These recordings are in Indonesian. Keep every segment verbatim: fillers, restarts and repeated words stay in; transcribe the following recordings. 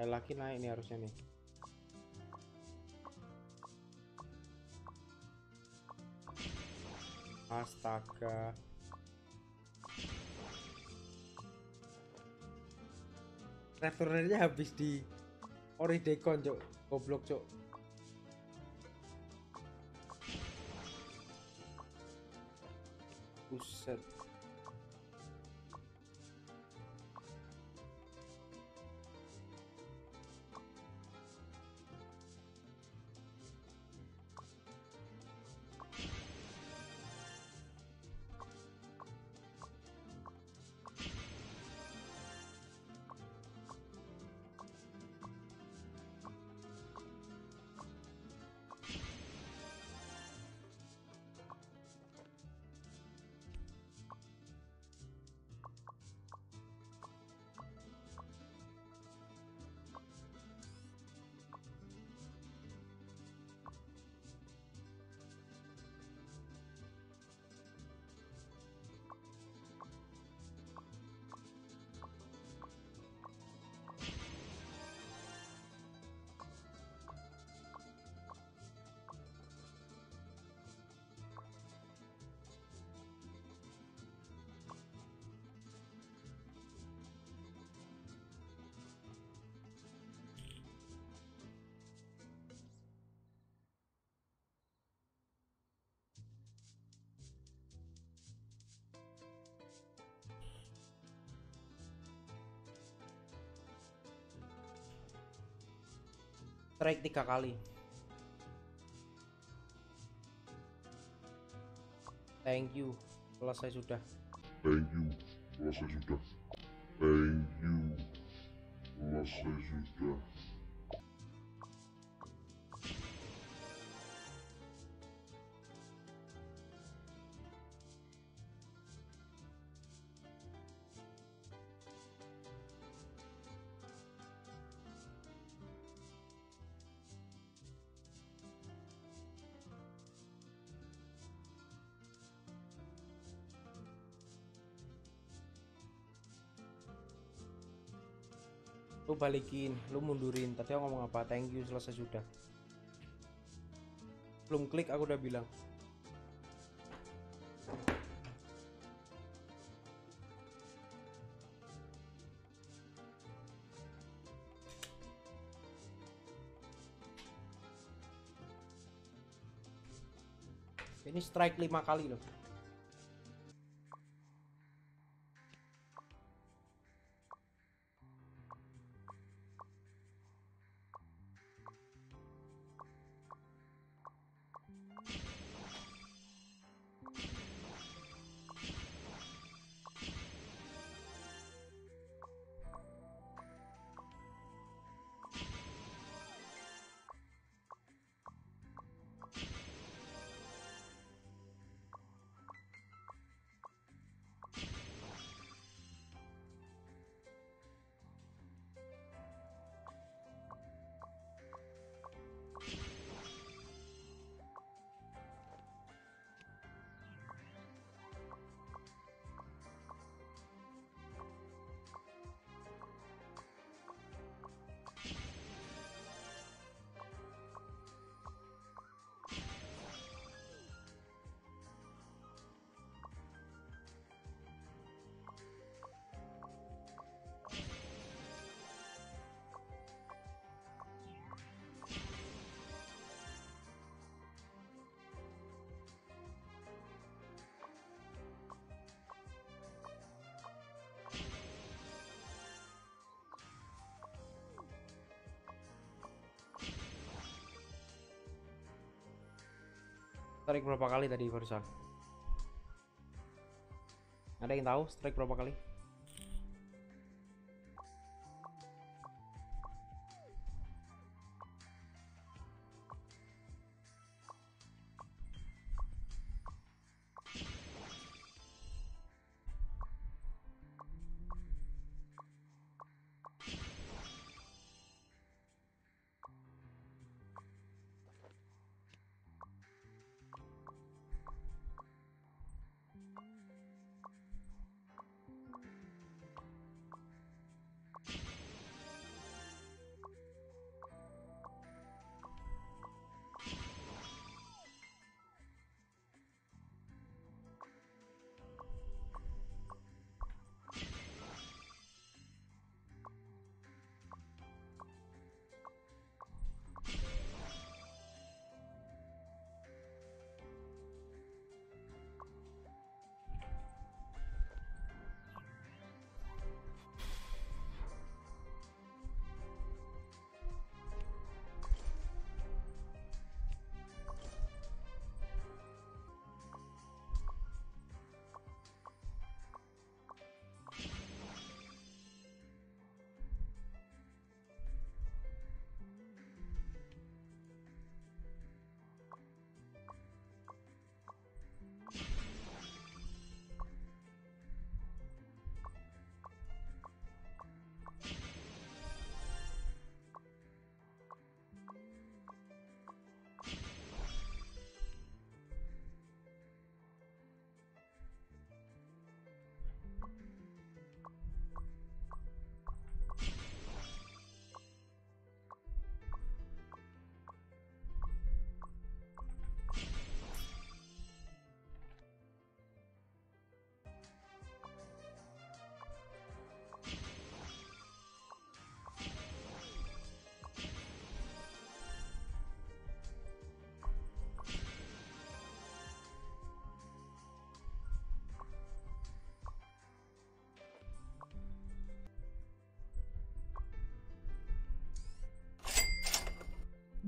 laki naik nih harusnya nih. Astaga. Restorannya habis di Oridekon, cok. Goblok, cok. Buset. Strike tiga kali. Thank you. Selesai sudah. Thank you. Selesai sudah. Thank you. Selesai sudah. Lu balikin, lu mundurin. Tadi aku ngomong apa? Thank you, selesai sudah. Belum klik aku udah bilang. Ini strike lima kali loh. Strike berapa kali tadi barusan? Ada yang tahu strike berapa kali?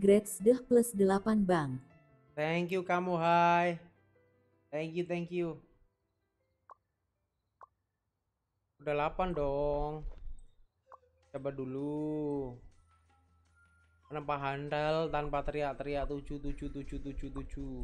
upgrades deh plus delapan bang. Thank you kamu, hai. Thank you, thank you. Udah delapan dong. Coba dulu. Tanpa handal, tanpa teriak-teriak tujuh tujuh tujuh tujuh tujuh.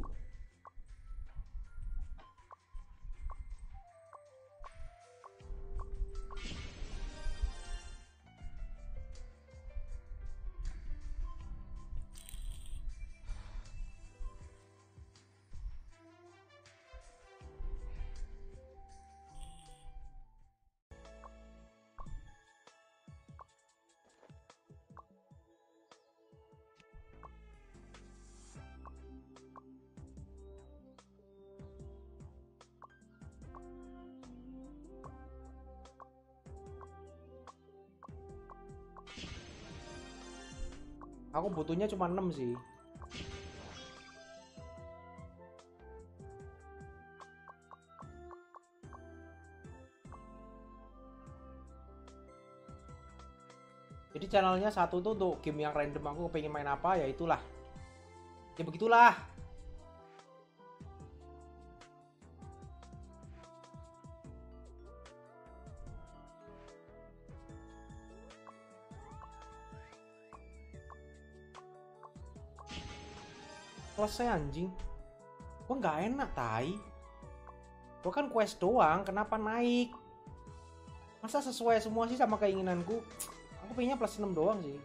Aku butuhnya cuma enam sih. Jadi channelnya satu tuh untuk game yang random, aku pengen main apa ya itulah. Ya begitulah. Selesai anjing. Gua nggak enak tai. Gua kan quest doang, kenapa naik? Masa sesuai semua sih sama keinginanku? Aku pengennya plus enam doang sih.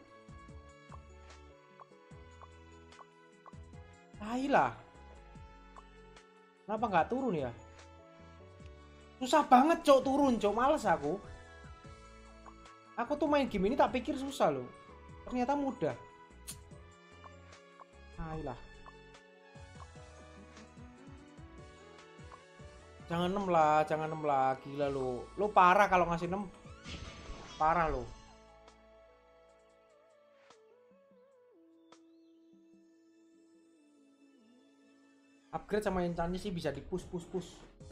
Tai lah. Kenapa nggak turun ya? Susah banget cok turun cok, males aku. Aku tuh main game ini tak pikir susah loh. Ternyata mudah. Tai lah. Jangan enam lah, jangan enam lah, gila lo. Lo parah kalau ngasih enam. Parah lo. Upgrade sama enchantnya sih bisa di push push push.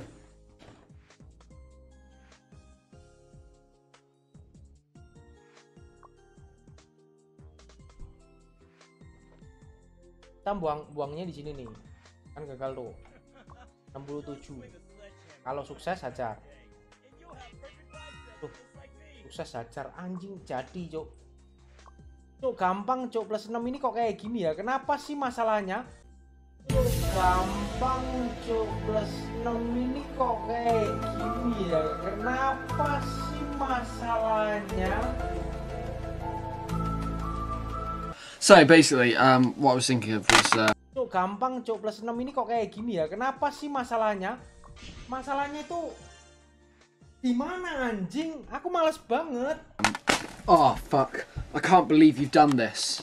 Kita buang buangnya di sini nih. Kan gagal tuh. enam puluh tujuh. Kalau sukses hajar. Tuh. Sukses hajar anjing jadi, Cok. Cok gampang, Cok, plus enam ini kok kayak gini ya? Kenapa sih masalahnya? Cok gampang, Cok, plus enam ini kok kayak gini ya? Kenapa sih masalahnya? So basically, um, what I was thinking of was. Uh... Cok gampang, Cok, plus enam ini kok kayak gini ya? Kenapa sih masalahnya? Masalahnya itu di mana anjing? Aku males banget. Oh fuck! I can't believe you've done this.